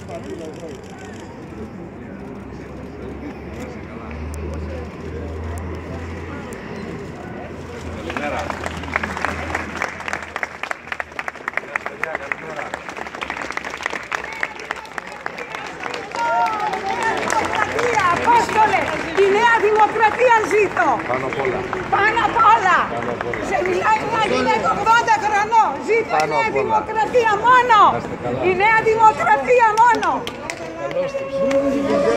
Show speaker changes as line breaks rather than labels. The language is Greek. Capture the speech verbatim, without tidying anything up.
Καλημέρα.
Απόστολε, η Νέα Δημοκρατία ζήτω!
Πάνω απ' όλα.
Πάνω απ' όλα! Σε μιλάει μια γυναίκα ογδόντα χρονών! Ζήτω η Νέα Δημοκρατία μόνο! Η Νέα Δημοκρατία μόνο!